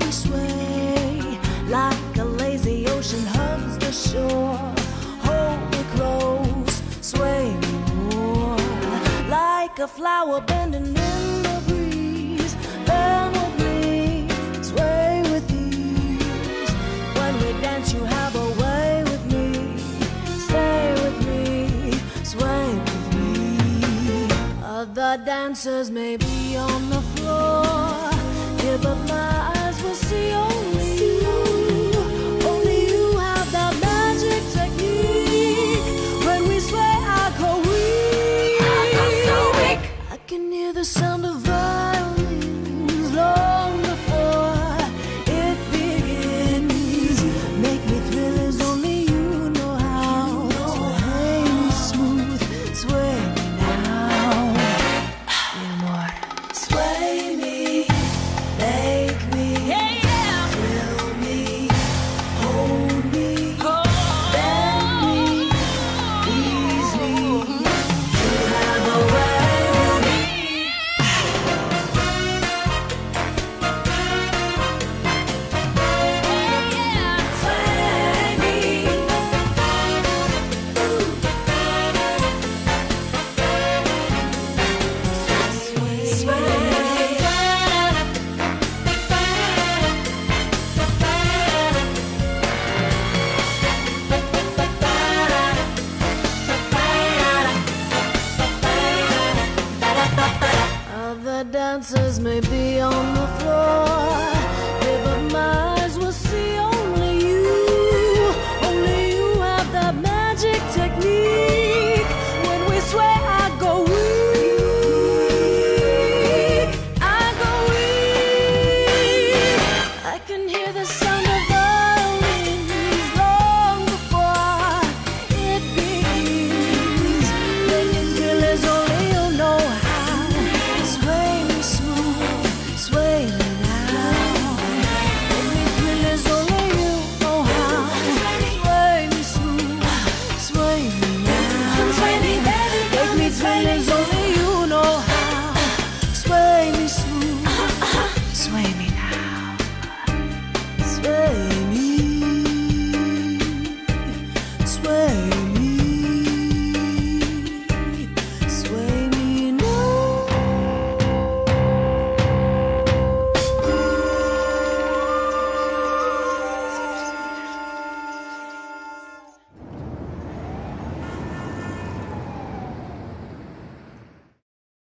sway like a lazy ocean hugs the shore. Hold me close, sway me more, like a flower bending in the breeze. Bend with me, sway with ease. When we dance, you have a way with me. Stay with me, sway with me. Other dancers may be on the